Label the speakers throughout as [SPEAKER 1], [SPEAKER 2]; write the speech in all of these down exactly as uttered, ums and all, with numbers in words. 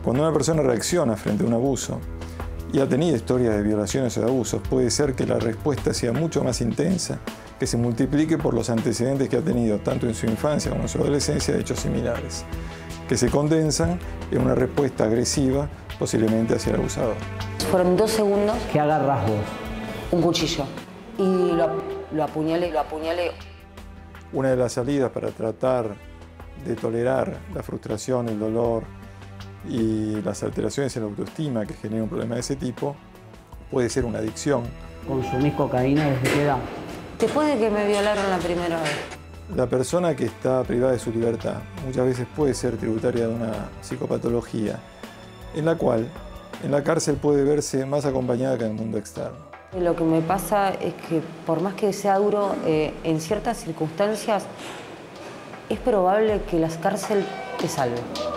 [SPEAKER 1] Cuando una persona reacciona frente a un abuso y ha tenido historias de violaciones o de abusos, puede ser que la respuesta sea mucho más intensa, que se multiplique por los antecedentes que ha tenido tanto en su infancia como en su adolescencia de hechos similares, que se condensan en una respuesta agresiva, posiblemente hacia el abusador.
[SPEAKER 2] Fueron dos segundos.
[SPEAKER 3] ¿Qué agarrás vos?
[SPEAKER 2] Un cuchillo. Y lo, lo apuñalé, lo apuñalé.
[SPEAKER 1] Una de las salidas para tratar de tolerar la frustración, el dolor y las alteraciones en la autoestima que genera un problema de ese tipo puede ser una adicción.
[SPEAKER 3] ¿Consumís cocaína desde qué edad?
[SPEAKER 2] Después de que me violaron la primera vez.
[SPEAKER 1] La persona que está privada de su libertad muchas veces puede ser tributaria de una psicopatología en la cual en la cárcel puede verse más acompañada que en el mundo externo.
[SPEAKER 2] Lo que me pasa es que por más que sea duro, eh, en ciertas circunstancias es probable que la cárcel te salve.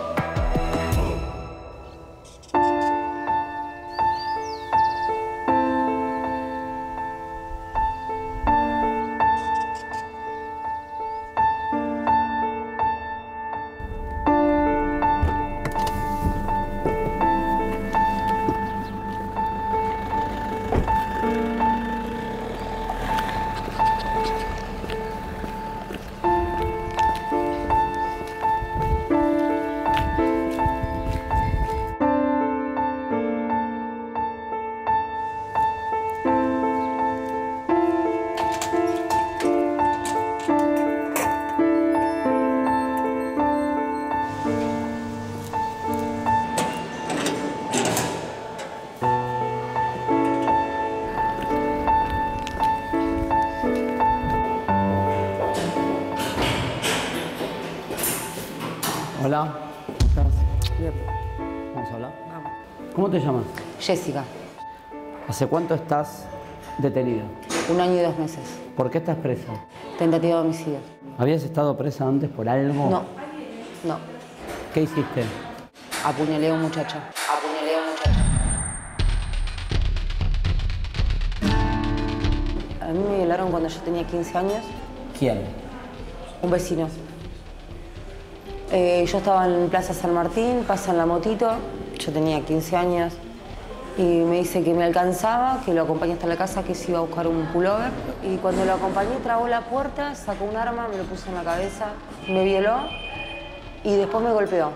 [SPEAKER 3] Hola, ¿cómo estás?
[SPEAKER 2] Bien.
[SPEAKER 3] ¿Vamos a hablar?
[SPEAKER 2] Vamos.
[SPEAKER 3] ¿Cómo te llamas?
[SPEAKER 2] Jessica,
[SPEAKER 3] ¿Hace cuánto estás detenida?
[SPEAKER 2] un año y dos meses.
[SPEAKER 3] ¿Por qué estás presa?
[SPEAKER 2] Tentativa de homicidio.
[SPEAKER 3] ¿Habías estado presa antes por algo?
[SPEAKER 2] No, no.
[SPEAKER 3] ¿Qué hiciste?
[SPEAKER 2] Apuñalé a un muchacho. Apuñalé a un muchacho. A mí me violaron cuando yo tenía quince años.
[SPEAKER 3] ¿Quién?
[SPEAKER 2] Un vecino. Eh, yo estaba en Plaza San Martín, pasa en la motito, yo tenía quince años, y me dice que me alcanzaba, que lo acompañé hasta la casa, que se iba a buscar un pullover. Y cuando lo acompañé, trabó la puerta, sacó un arma, me lo puso en la cabeza, me violó y después me golpeó.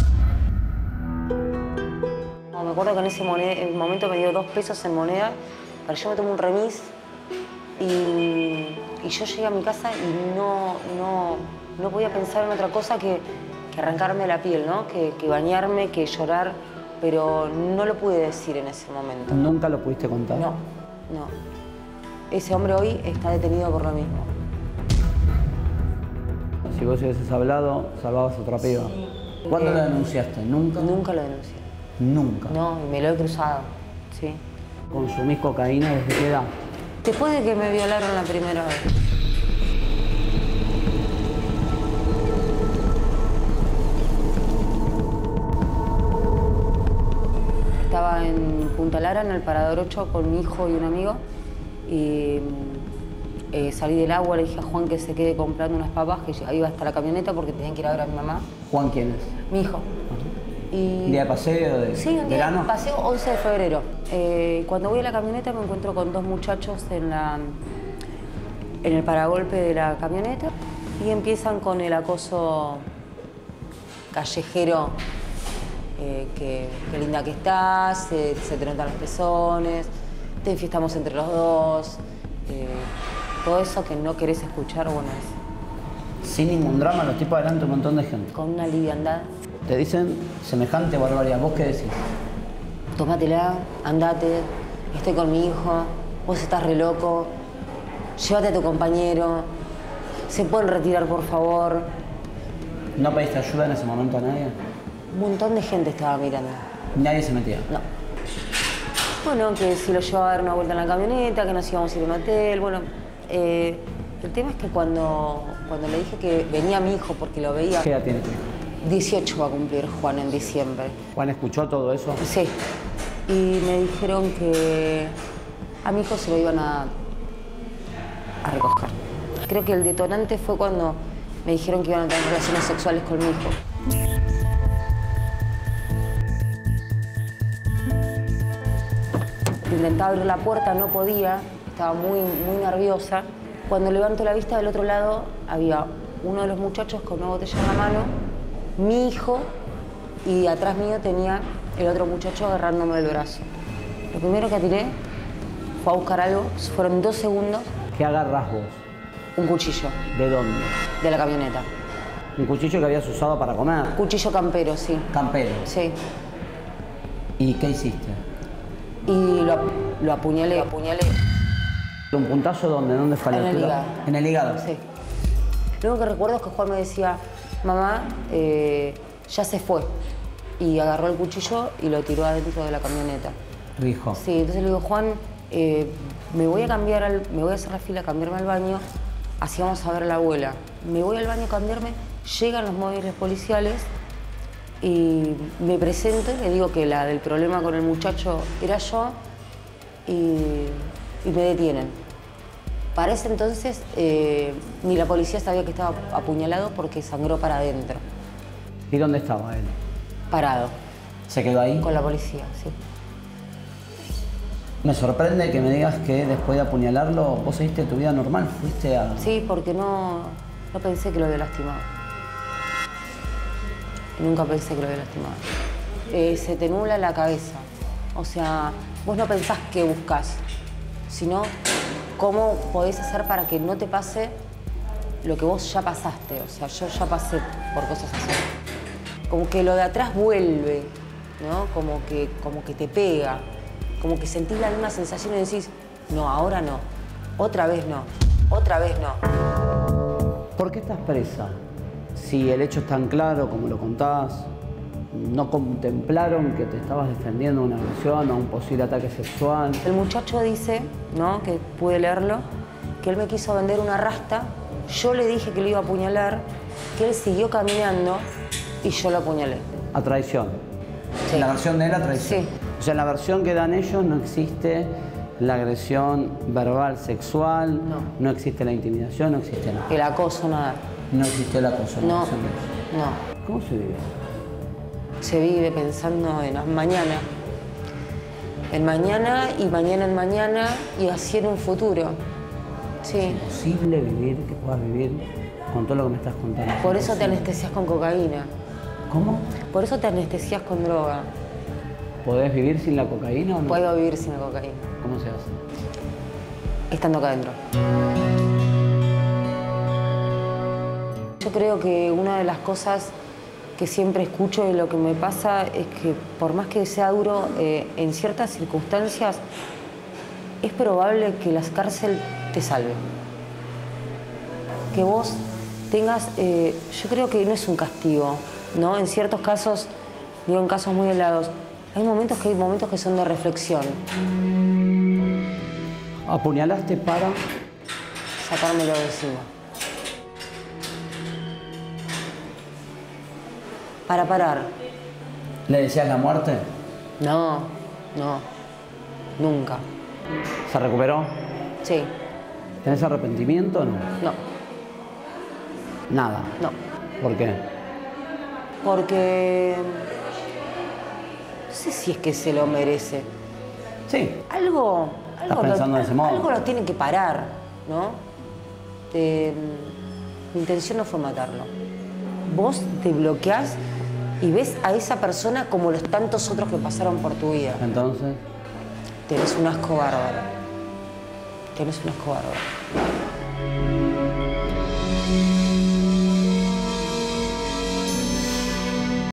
[SPEAKER 2] No, me acuerdo que en ese moneda, en momento me dio dos pesos en moneda, para yo me tomé un remis y, y yo llegué a mi casa y no, no, no podía pensar en otra cosa que, que arrancarme la piel, ¿no? Que, que bañarme, que llorar, pero no lo pude decir en ese momento.
[SPEAKER 3] ¿Nunca lo pudiste contar?
[SPEAKER 2] No, no. Ese hombre hoy está detenido por lo mismo.
[SPEAKER 3] Si vos hubieses hablado, salvabas a otra piba.
[SPEAKER 2] Sí.
[SPEAKER 3] ¿Cuándo
[SPEAKER 2] Eh,
[SPEAKER 3] lo denunciaste? ¿Nunca?
[SPEAKER 2] Nunca lo denuncié.
[SPEAKER 3] Nunca.
[SPEAKER 2] No, y me lo he cruzado, sí.
[SPEAKER 3] ¿Consumís cocaína desde qué edad?
[SPEAKER 2] Después de que me violaron la primera vez. Estaba en Punta Lara, en el Parador ocho, con mi hijo y un amigo. Y eh, salí del agua, le dije a Juan que se quede comprando unas papas, que ya iba hasta la camioneta porque tenían que ir a ver a mi mamá.
[SPEAKER 3] ¿Juan quién es?
[SPEAKER 2] Mi hijo. Y...
[SPEAKER 3] ¿Un día de paseo de
[SPEAKER 2] Sí, un día
[SPEAKER 3] verano?
[SPEAKER 2] de paseo, once de febrero. Eh, cuando voy a la camioneta me encuentro con dos muchachos en, la, en el paragolpe de la camioneta y empiezan con el acoso callejero. Eh, que, que linda que estás, eh, se te notan los pezones, te enfiestamos entre los dos, eh, todo eso que no querés escuchar, bueno, es
[SPEAKER 3] Sin ningún drama, los tipos adelante un montón de gente.
[SPEAKER 2] con una liviandad.
[SPEAKER 3] Te dicen semejante barbaridad. ¿Vos qué decís?
[SPEAKER 2] Tómatela, andate, estoy con mi hijo, vos estás re loco, llévate a tu compañero, se pueden retirar por favor.
[SPEAKER 3] ¿No pediste ayuda en ese momento a nadie?
[SPEAKER 2] Un montón de gente estaba mirando.
[SPEAKER 3] Nadie se metía.
[SPEAKER 2] No. Bueno, que si lo llevaba a dar una vuelta en la camioneta, que nos íbamos a ir a un hotel, bueno. Eh, el tema es que cuando, cuando le dije que venía mi hijo porque lo veía...
[SPEAKER 3] ¿Qué edad tiene tu hijo?
[SPEAKER 2] dieciocho va a cumplir Juan en diciembre.
[SPEAKER 3] ¿Juan escuchó todo eso?
[SPEAKER 2] Sí. Y me dijeron que a mi hijo se lo iban a, a recoger. Creo que el detonante fue cuando me dijeron que iban a tener relaciones sexuales con mi hijo. Intentaba abrir la puerta, no podía, estaba muy, muy nerviosa. Cuando levanto la vista del otro lado, había uno de los muchachos con una botella en la mano, mi hijo, y atrás mío tenía el otro muchacho agarrándome del brazo. Lo primero que tiré fue a buscar algo, fueron dos segundos.
[SPEAKER 3] ¿Qué agarras vos?
[SPEAKER 2] Un cuchillo.
[SPEAKER 3] ¿De dónde?
[SPEAKER 2] De la camioneta.
[SPEAKER 3] ¿Un cuchillo que habías usado para comer?
[SPEAKER 2] Cuchillo campero, sí.
[SPEAKER 3] Campero.
[SPEAKER 2] Sí.
[SPEAKER 3] ¿Y qué hiciste?
[SPEAKER 2] Y lo, lo apuñalé, lo apuñalé.
[SPEAKER 3] ¿Un puntazo dónde? ¿Dónde fue la
[SPEAKER 2] En el
[SPEAKER 3] altura?
[SPEAKER 2] hígado.
[SPEAKER 3] En el hígado.
[SPEAKER 2] Sí. Lo único que recuerdo es que Juan me decía, mamá, eh, ya se fue. Y agarró el cuchillo y lo tiró adentro de la camioneta.
[SPEAKER 3] Tu hijo.
[SPEAKER 2] Sí, entonces le digo, Juan, eh, me voy a cambiar, al, me voy a hacer la fila, a cambiarme al baño, así vamos a ver a la abuela. Me voy al baño a cambiarme, llegan los móviles policiales y me presento y le digo que la del problema con el muchacho era yo y, y me detienen. Para ese entonces eh, ni la policía sabía que estaba apuñalado porque sangró para adentro.
[SPEAKER 3] ¿Y dónde estaba él?
[SPEAKER 2] Parado.
[SPEAKER 3] ¿Se quedó ahí?
[SPEAKER 2] Con la policía, sí.
[SPEAKER 3] Me sorprende que me digas que después de apuñalarlo vos seguiste tu vida normal, fuiste a...
[SPEAKER 2] Sí, porque no, no pensé que lo había lastimado. Nunca pensé que lo había lastimado. Eh, se te nubla la cabeza. O sea, vos no pensás qué buscas, sino cómo podés hacer para que no te pase lo que vos ya pasaste. O sea, yo ya pasé por cosas así. Como que lo de atrás vuelve, ¿no? Como que, como que te pega. Como que sentís la misma sensación y decís, no, ahora no. Otra vez no. Otra vez no.
[SPEAKER 3] ¿Por qué estás presa? Si el hecho es tan claro como lo contás, ¿no contemplaron que te estabas defendiendo de una agresión o un posible ataque sexual?
[SPEAKER 2] El muchacho dice, ¿no?, que pude leerlo, que él me quiso vender una rasta, yo le dije que lo iba a apuñalar, que él siguió caminando y yo lo apuñalé.
[SPEAKER 3] A traición.
[SPEAKER 2] Sí.
[SPEAKER 3] En la versión de él, a traición.
[SPEAKER 2] Sí.
[SPEAKER 3] O sea, en la versión que dan ellos no existe la agresión verbal sexual,
[SPEAKER 2] No.
[SPEAKER 3] no existe la intimidación, no existe nada.
[SPEAKER 2] El acoso, nada.
[SPEAKER 3] No existe el acoso. en la
[SPEAKER 2] No,
[SPEAKER 3] versión de ellos.
[SPEAKER 2] no.
[SPEAKER 3] ¿Cómo se vive?
[SPEAKER 2] Se vive pensando en el mañana. En mañana y mañana en mañana y así en un futuro. Sí.
[SPEAKER 3] ¿Es posible vivir, que puedas vivir con todo lo que me estás contando?
[SPEAKER 2] Por eso te anestesias con cocaína.
[SPEAKER 3] ¿Cómo?
[SPEAKER 2] Por eso te anestesias con droga.
[SPEAKER 3] ¿Podés vivir sin la cocaína o no?
[SPEAKER 2] Puedo vivir sin la cocaína.
[SPEAKER 3] ¿Cómo se hace?
[SPEAKER 2] Estando acá adentro. Yo creo que una de las cosas que siempre escucho y lo que me pasa es que por más que sea duro, eh, en ciertas circunstancias es probable que la cárcel te salve. Que vos tengas, eh, yo creo que no es un castigo, ¿no? En ciertos casos, digo en casos muy helados, hay momentos que hay momentos que son de reflexión.
[SPEAKER 3] ¿Apuñalaste para...?
[SPEAKER 2] Sacármelo de encima. Para parar.
[SPEAKER 3] ¿Le decías la muerte?
[SPEAKER 2] No, no, nunca.
[SPEAKER 3] ¿Se recuperó?
[SPEAKER 2] Sí,
[SPEAKER 3] ¿Tenés arrepentimiento o no?
[SPEAKER 2] no,
[SPEAKER 3] Nada.
[SPEAKER 2] no.
[SPEAKER 3] ¿Por qué?
[SPEAKER 2] Porque no sé si es que se lo merece.
[SPEAKER 3] Sí.
[SPEAKER 2] Algo, algo,
[SPEAKER 3] pensando
[SPEAKER 2] lo,
[SPEAKER 3] de ese modo.
[SPEAKER 2] algo lo tiene que parar, ¿no? Eh, mi intención no fue matarlo. Vos te bloqueás y ves a esa persona como los tantos otros que pasaron por tu vida.
[SPEAKER 3] Entonces,
[SPEAKER 2] Tenés un asco bárbaro. Tenés un asco bárbaro.